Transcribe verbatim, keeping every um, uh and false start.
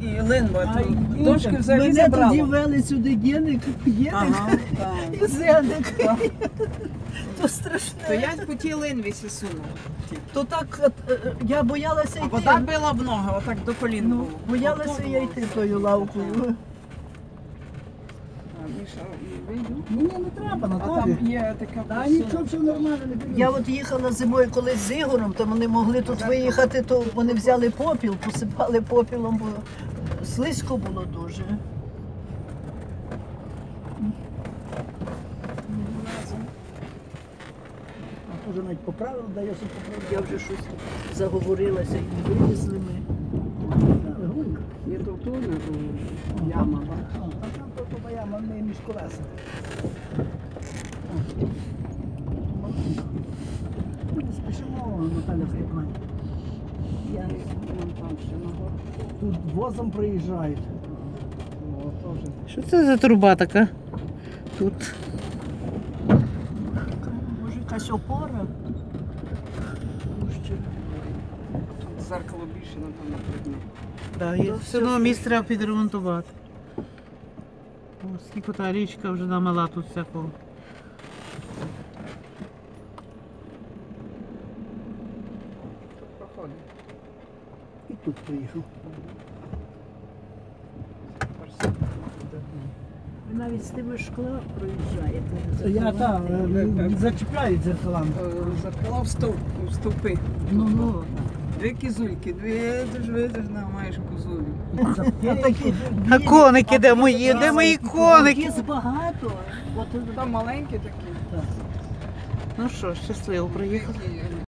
і линва. Ай, Дошки взагалі мене забрало. тоді вели сюди Геник, Геник Ага, так. і Зеник. То страшне. То я по тій линві сі сунула. То так, от, е, я боялася А йти. вода била в ноги, отак до колін Ну, було. боялася Ото я було. йти тою лавкою. А, Міша, і вийду. Ні, ні, не треба, А Наталі. там є така Та посуда. нічого, все нормально, не бійтесь. Я от їхала зимою колись з Ігорем, то вони могли тут виїхати, то вони взяли попіл, посипали попілом, бо слизько було дуже. Може навіть поправив, дай я собі поправив. Я вже щось заговорилася і вилізли ми. Гулька. Є тут туди, яма. А, Там там то то яма, не між колесами. Не спішимо, Наталя Степанівна. Я там ще нагору. Тут возом приїжджають. О, теж. Що це за труба така? Тут. Може, якась опора? Тут зеркало більше, напевно, видно. Да, є. Все одно місце треба підремонтувати. О, скільки та річка вже намила тут всякого. Тут проходить. І тут приїхав. Ви навіть з тими шкла проїжджаєте. Я там е, зачіпляють зеркалами. Е, Зеркала в стовп, в стовпи. Ну, ну. Дві кізульки, дві видиш, видиш, на маєш козулю. А такі, А коники де мої? Де мої коники? Такі багато. От, Там маленькі такі. Ну що, щасливо приїхали. Такі,